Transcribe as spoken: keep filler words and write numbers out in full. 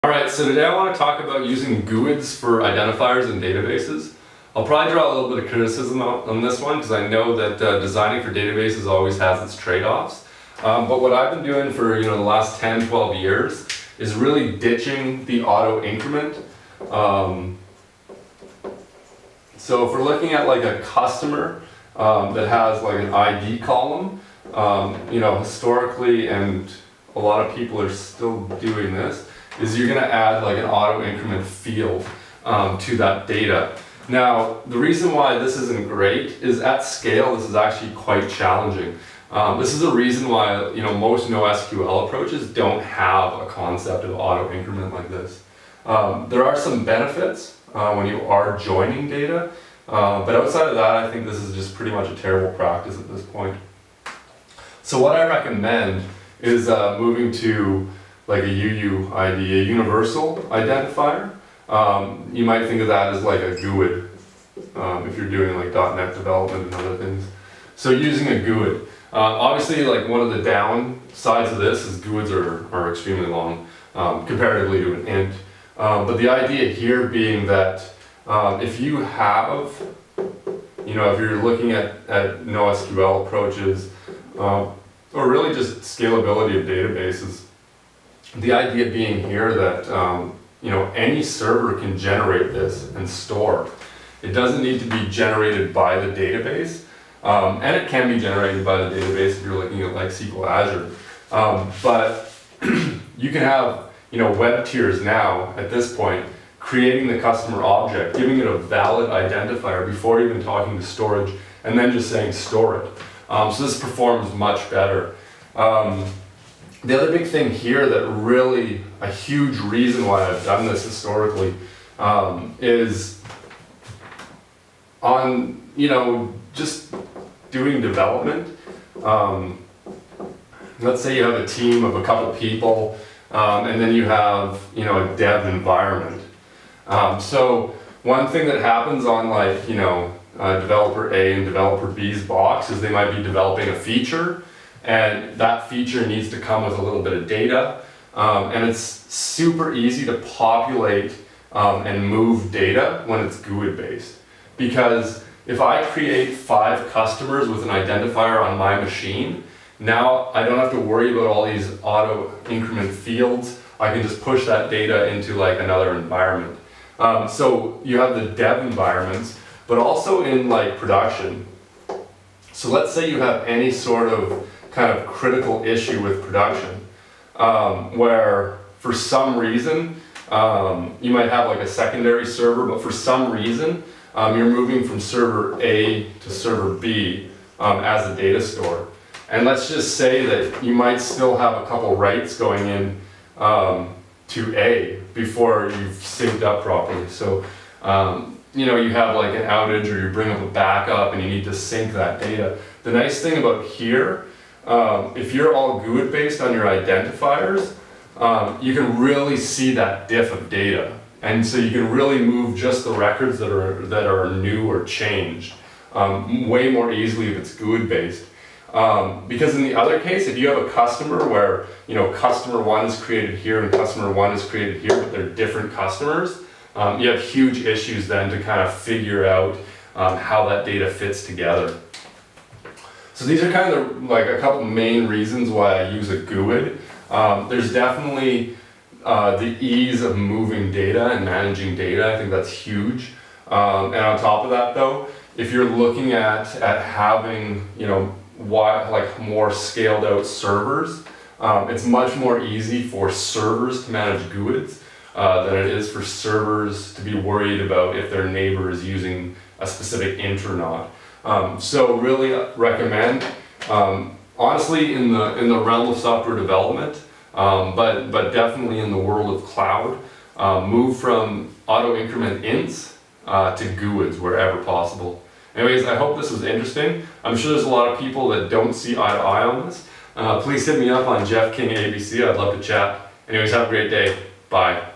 Alright, so today I want to talk about using GUIDs for identifiers in databases. I'll probably draw a little bit of criticism on this one because I know that uh, designing for databases always has its trade-offs. Um, but what I've been doing for you know the last ten, twelve years is really ditching the auto increment. Um, so if we're looking at like a customer um, that has like an I D column, um, you know, historically, and a lot of people are still doing this, is you're going to add like an auto increment field um, to that data. Now, the reason why this isn't great is at scale, this is actually quite challenging. Um, this is a reason why you know most NoSQL approaches don't have a concept of auto increment like this. Um, there are some benefits uh, when you are joining data, uh, but outside of that, I think this is just pretty much a terrible practice at this point. So what I recommend is uh, moving to like a U U I D, a universal identifier. Um, you might think of that as like a GUID um, if you're doing like dot net development and other things. So using a GUID. Uh, obviously, like one of the downsides of this is GUIDs are, are extremely long um, comparatively to an int. Um, but the idea here being that um, if you have, you know, if you're looking at, at NoSQL approaches, uh, or really just scalability of databases, the idea being here that um, you know any server can generate this and store. It doesn't need to be generated by the database, um, and it can be generated by the database if you're looking at like S Q L Azure. Um, but you can have you know web tiers now at this point, creating the customer object, giving it a valid identifier before even talking to storage, and then just saying store it. Um, so this performs much better. Um, The other big thing here that really, a huge reason why I've done this historically, um, is on, you know, just doing development. Um, let's say you have a team of a couple people, um, and then you have, you know, a dev environment. Um, so one thing that happens on like, you know, uh, developer A and developer B's box is they might be developing a feature, and that feature needs to come with a little bit of data, um, and it's super easy to populate um, and move data when it's GUID based. Because if I create five customers with an identifier on my machine, now I don't have to worry about all these auto increment fields. I can just push that data into like another environment. Um, so you have the dev environments, but also in like production. So let's say you have any sort of kind of critical issue with production, um, where for some reason, um, you might have like a secondary server, but for some reason, um, you're moving from server A to server B um, as a data store. And let's just say that you might still have a couple writes going in um, to A before you've synced up properly. So, um, you know, you have like an outage or you bring up a backup and you need to sync that data. The nice thing about here, Um, if you're all GUID based on your identifiers, um, you can really see that diff of data, and so you can really move just the records that are that are new or changed um, way more easily if it's GUID based. Um, because in the other case, if you have a customer where you know customer one is created here and customer one is created here, but they're different customers, um, you have huge issues then to kind of figure out um, how that data fits together. So these are kind of like a couple main reasons why I use a GUID. Um, there's definitely uh, the ease of moving data and managing data. I think that's huge. Um, and on top of that though, if you're looking at, at having, you know, why, like more scaled out servers, um, it's much more easy for servers to manage GUIDs uh, than it is for servers to be worried about if their neighbor is using a specific int or not. Um, so really recommend, um, honestly in the in the realm of software development, um, but but definitely in the world of cloud, uh, move from auto increment ints uh, to GUIDs wherever possible. Anyways, I hope this was interesting. I'm sure there's a lot of people that don't see eye to eye on this. Uh, please hit me up on Jeff King A B C. I'd love to chat. Anyways, have a great day. Bye.